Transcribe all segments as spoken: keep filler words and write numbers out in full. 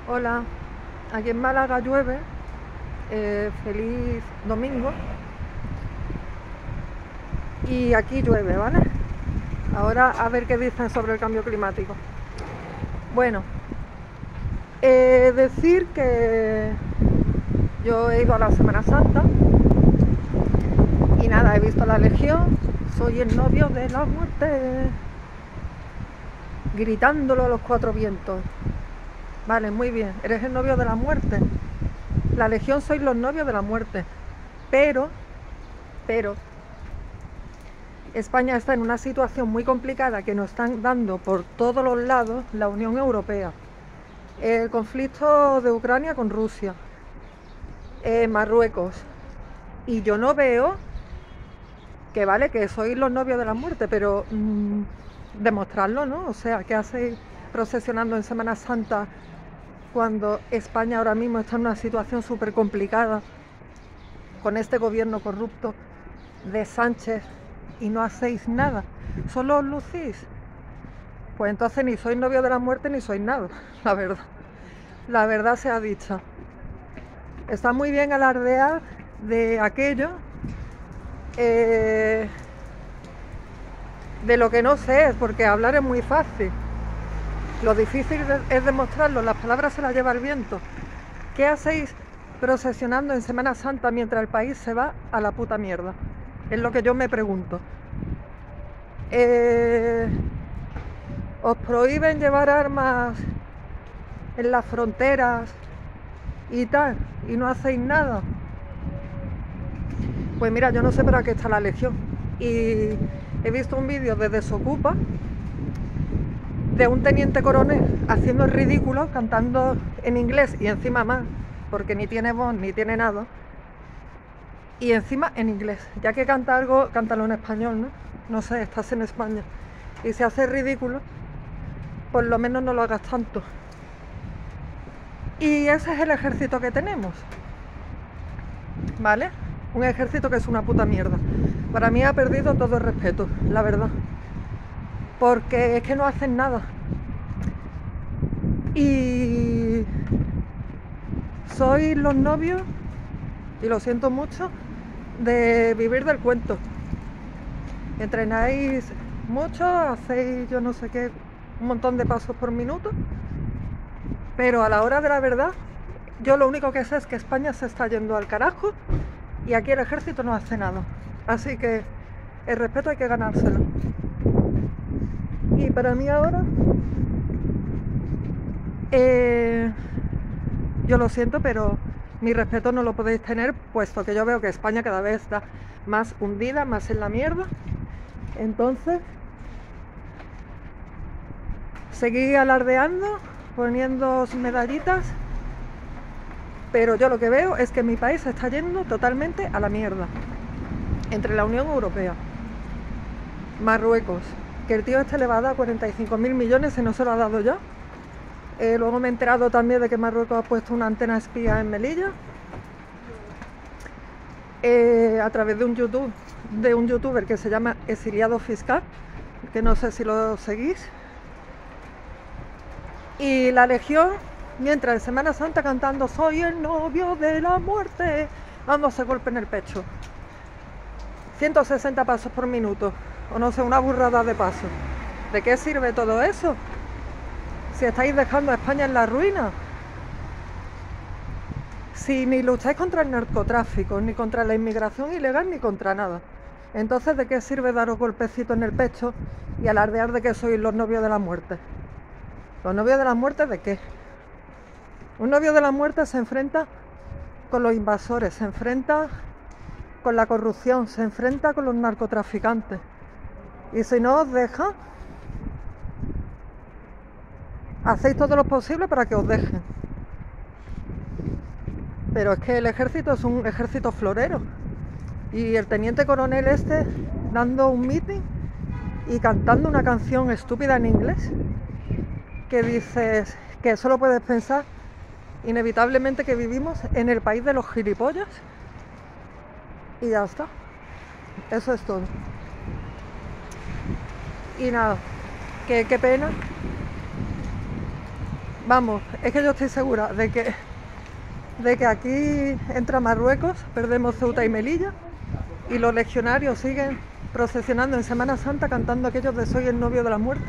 Hola, aquí en Málaga llueve, eh, feliz domingo, y aquí llueve, ¿vale? Ahora a ver qué dicen sobre el cambio climático. Bueno, eh, decir que yo he ido a la Semana Santa y nada, he visto la Legión, soy el novio de la muerte, gritándolo a los cuatro vientos. Vale, muy bien, eres el novio de la muerte. La Legión sois los novios de la muerte, pero, pero, España está en una situación muy complicada que nos están dando por todos los lados la Unión Europea. El conflicto de Ucrania con Rusia, eh, Marruecos. Y yo no veo que vale, que sois los novios de la muerte, pero mmm, demostrarlo, ¿no? O sea, ¿qué hacéis procesionando en Semana Santa cuando España ahora mismo está en una situación súper complicada con este gobierno corrupto de Sánchez y no hacéis nada? ¿Solo os lucís? Pues entonces ni sois novio de la muerte ni sois nada, la verdad. La verdad sea dicha. Está muy bien alardear de aquello, eh, de lo que no sé, porque hablar es muy fácil. Lo difícil es demostrarlo, las palabras se las lleva el viento. ¿Qué hacéis procesionando en Semana Santa mientras el país se va a la puta mierda? Es lo que yo me pregunto. Eh, os prohíben llevar armas en las fronteras y tal, y no hacéis nada. Pues mira, yo no sé para qué está la Legión. Y he visto un vídeo de Desocupa de un teniente coronel haciendo el ridículo, cantando en inglés y encima más, porque ni tiene voz ni tiene nada, y encima en inglés. Ya que canta algo, cántalo en español, ¿no? No sé, estás en España y se hace ridículo, por lo menos no lo hagas tanto. Y ese es el ejército que tenemos, ¿vale? Un ejército que es una puta mierda. Para mí ha perdido todo el respeto, la verdad, porque es que no hacen nada. Y sois los novios, y lo siento mucho, de vivir del cuento. Entrenáis mucho, hacéis yo no sé qué, un montón de pasos por minuto, pero a la hora de la verdad, yo lo único que sé es que España se está yendo al carajo y aquí el ejército no hace nada. Así que el respeto hay que ganárselo. Y para mí ahora, eh, yo lo siento, pero mi respeto no lo podéis tener, puesto que yo veo que España cada vez está más hundida, más en la mierda. Entonces, seguí alardeando, poniendo medallitas, pero yo lo que veo es que mi país se está yendo totalmente a la mierda. Entre la Unión Europea, Marruecos, que el tío este le va a dar cuarenta y cinco mil millones y no se lo ha dado ya. Eh, luego me he enterado también de que Marruecos ha puesto una antena espía en Melilla, eh, a través de un YouTube, de un youtuber que se llama Exiliado Fiscal, que no sé si lo seguís. Y la Legión, mientras en Semana Santa cantando soy el novio de la muerte, dándose golpe en el pecho. ciento sesenta pasos por minuto, o no sé, una burrada de pasos. ¿De qué sirve todo eso? Si estáis dejando a España en la ruina. Si ni lucháis contra el narcotráfico, ni contra la inmigración ilegal, ni contra nada. Entonces, ¿de qué sirve daros golpecitos en el pecho y alardear de que sois los novios de la muerte? ¿Los novios de la muerte de qué? Un novio de la muerte se enfrenta con los invasores, se enfrenta con la corrupción, se enfrenta con los narcotraficantes. Y si no os dejan, hacéis todo lo posible para que os dejen. Pero es que el ejército es un ejército florero. Y el teniente coronel este dando un meeting y cantando una canción estúpida en inglés, que dices que solo puedes pensar inevitablemente que vivimos en el país de los gilipollas. Y ya está. Eso es todo. Y nada, que qué pena Vamos, es que yo estoy segura de que, de que aquí entra Marruecos, perdemos Ceuta y Melilla, y los legionarios siguen procesionando en Semana Santa cantando aquellos de Soy el novio de la muerte.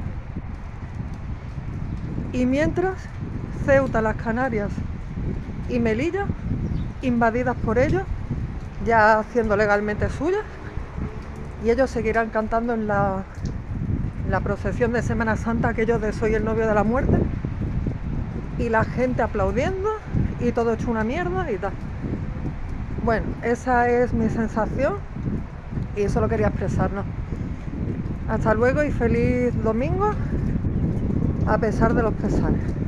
Y mientras Ceuta, las Canarias y Melilla, invadidas por ellos, ya haciendo legalmente suyas, y ellos seguirán cantando en la, la procesión de Semana Santa aquellos de Soy el novio de la muerte, y la gente aplaudiendo y todo hecho una mierda y tal. Bueno, esa es mi sensación y solo quería expresarlo. Hasta luego y feliz domingo a pesar de los pesares.